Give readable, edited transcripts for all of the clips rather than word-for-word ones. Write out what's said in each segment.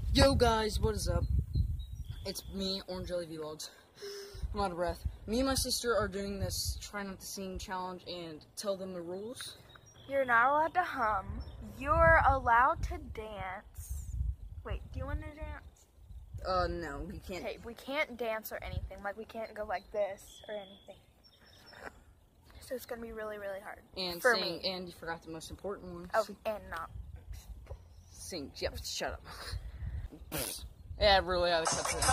Yo guys, what is up? It's me, Orange Jelly Vlogs. I'm out of breath. Me and my sister are doing this try not to sing challenge and tell them the rules. You're not allowed to hum. You're allowed to dance. Wait, do you want to dance? No, we can't. Okay, we can't dance or anything. Like, we can't go like this or anything. So it's gonna be really, really hard. And for sing, me. and you forgot the most important one. Oh, and not. Sing. Yep, shut up. Yeah, really, I was cut to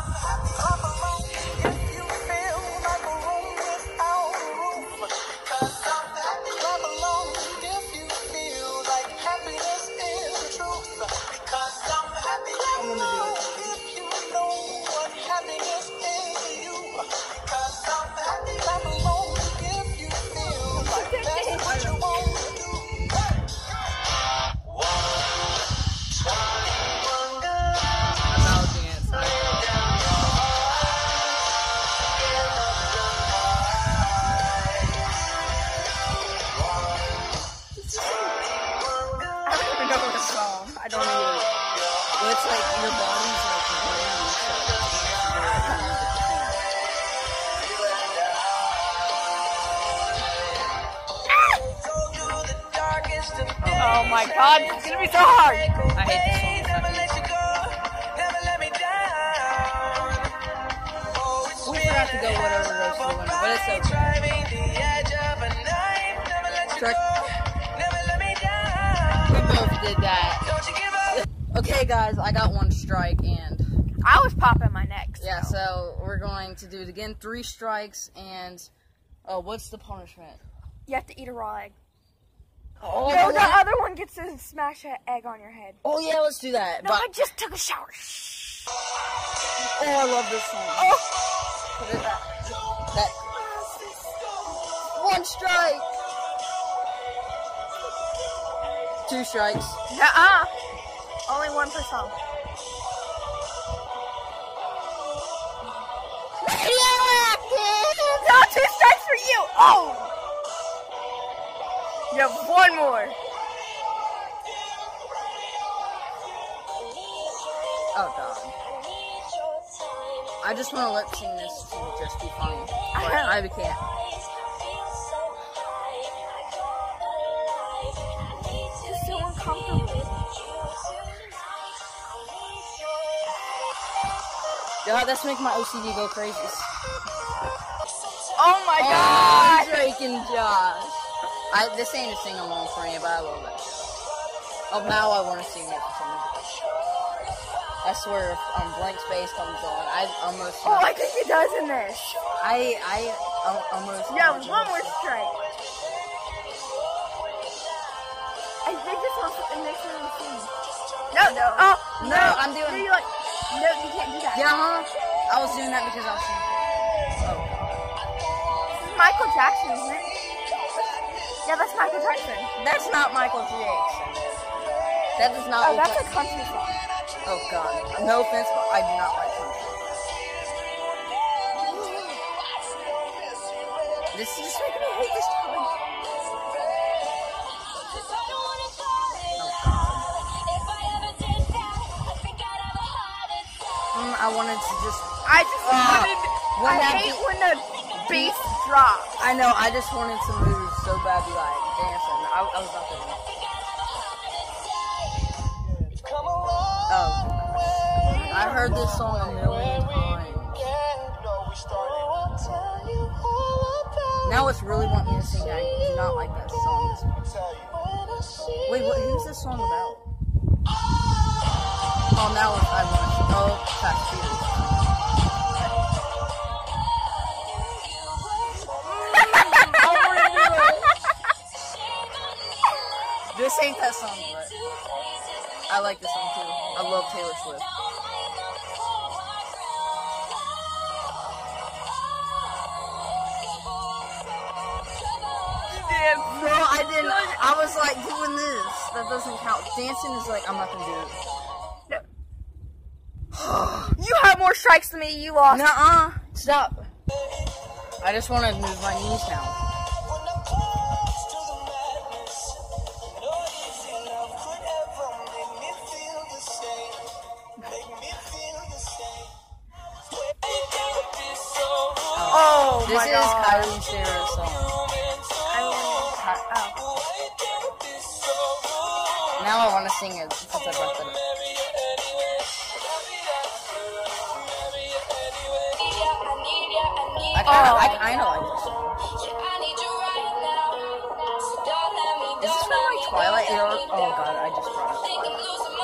I don't even. Well, it's like your body's like brain, Oh my god, it's gonna be so hard! I hate this song. We forgot to go whatever goes to the winner, but it's okay. We both did that. Okay, guys, I got one strike, and I was popping my neck. yeah, so we're going to do it again. 3 strikes, and what's the punishment? You have to eat a raw egg. Oh, No, the other one gets to smash an egg on your head. Oh yeah, let's do that. No, but I just took a shower. oh, I love this song. Oh. Put it back. That 1 strike. 2 strikes. Nuh-uh. Only 1 per song. No, 2 strikes for you. Oh. You have 1 more. Oh god. I just want to lip sing this to just be funny. But I can't. It's so uncomfortable. God, that's making my OCD go crazy. Oh my god. Drake and Josh. This ain't a sing along for me, but I love that show. Oh, now I want to sing it for some reason. I swear, if Blank Space comes on, I almost. Oh, I think it does in this. I almost. Yeah, 1 more strike. I think this one's the next one we sing. No. Oh, No, I'm doing. No, you can't do that. Yeah, I was doing that because I was singing. Oh. This is Michael Jackson, isn't it? Yeah, that's Michael Jackson. That's not Michael Jackson. That is not. Oh, that's a country song. Oh god. No offense, but I do not like country. This is just making me hate this challenge. I wanted to just. I hate when the bass drops. I know. I just wanted to move so bad, be like dancing. I was not there. Oh, I heard this song a million times. Now it's really wanting me to sing. I do not like that song. Wait, who's this song about? Oh, now I want to. Oh, Fast Furious. This ain't that song, but I like this song too. I love Taylor Swift. No, I didn't. I was like doing this. That doesn't count. Dancing is like, I'm not gonna do it. No. You have more strikes than me. You lost. Nuh-uh. Stop. I just want to move my knees now. This my is god. Kylie's favorite song. Now I want to sing it since I brought that up. I kind of like this song. Is this from like Twilight era? Oh god, I just brought up Twilight.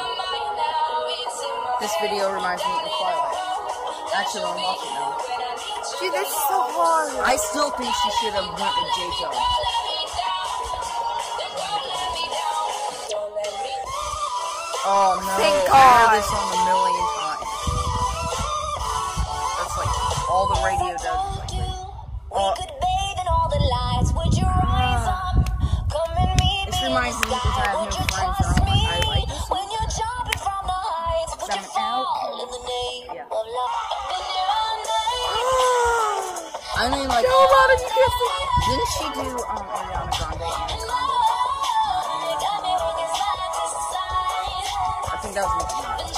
This video reminds me of Twilight. Actually, I'm watching now. Dude, this is so hard. I still think she should have went with J-Joe. Oh no, Thank I God. heard this song a million times. That's like all the radio does. Is like this reminds me because I have no friends and I'm like, I like this song. I'm out. Yeah. I mean, like, didn't she do Ariana Grande? I think that was Nicki Minaj.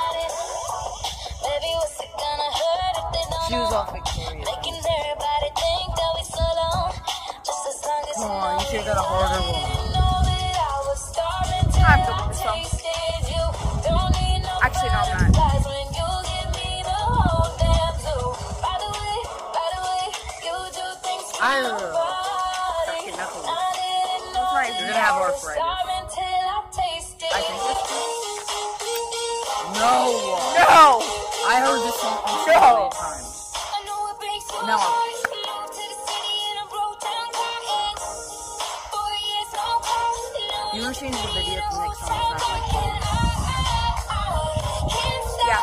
She was off Victoria. Come on, you should have got a harder one. I'm good with this song. Actually, no, I'm not. I don't know. Fucking knuckles. That's right. You're gonna have arthritis. I think that's true. No! No! I heard this song so No. many times. No. You want to change the video to the next song? It's not like Yeah.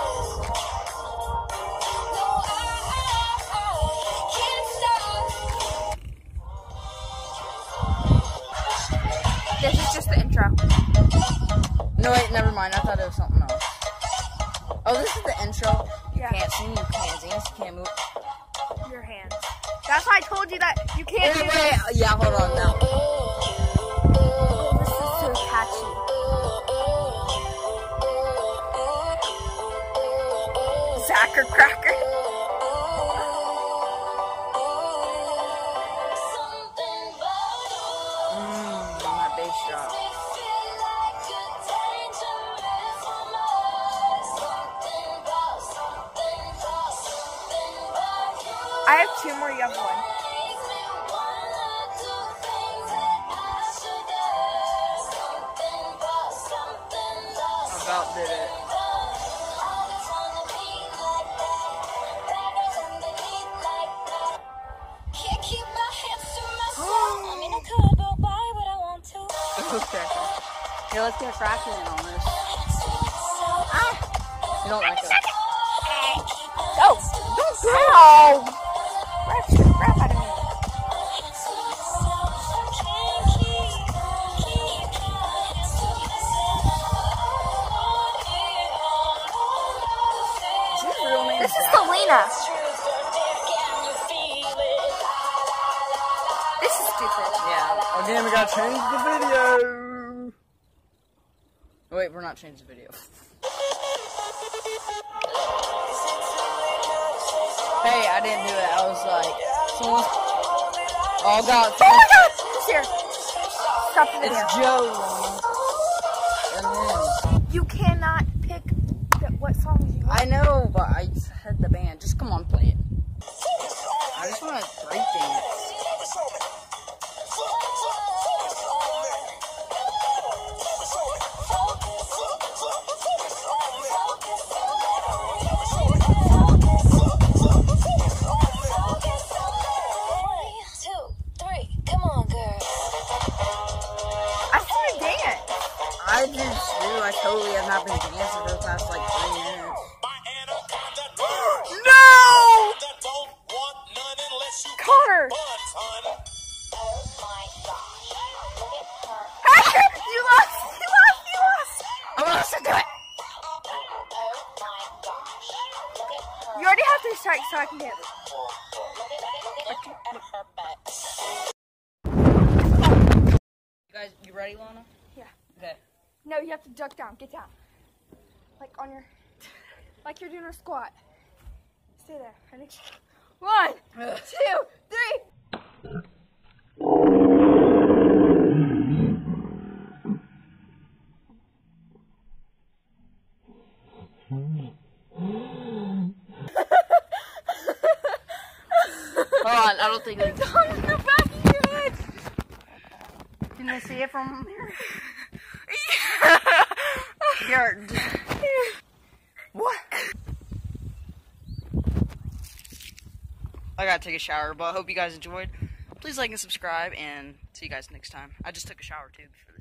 This is just the intro. No, wait, never mind. I thought it was something else. Oh, this is the intro. You Yeah. can't sing, you can't dance, you can't move. Your hands. That's why I told you that you can't do Wait, yeah, hold on now. this. This is so catchy. Zacker Cracker. That bass drop. I have two more, you have one. About did it. Okay. Here, let's get a fraction in on this. You don't like it. Go! Don't go! Grab the crap out of me. Is his real name This is Zach? Selena. This is stupid. Yeah. Again, we gotta change the video. Wait, we're not changing the video. Hey, I didn't do it. I was like, someone's. Oh god. Oh my god! Who's here? Stop the video. It's Joe. And then. You cannot pick what songs you want. I know, but I had the band. Just come on, play it. I just want to break dance. I just do. I totally have not been dancing for the past like 3 minutes. No! Connor! You lost! You lost! You lost! I want to do it. You already have to start so I can dance. You guys, you ready, Lana? Yeah. Okay. No, you have to duck down. Get down. Like on your... Like you're doing a squat. Stay there. Ready? 1, 2, 3. Hold on, I don't think they It's on the back of your head. can they see it from here. Yeah. Here. What? I gotta take a shower, but I hope you guys enjoyed. Please like and subscribe, and see you guys next time. I just took a shower too.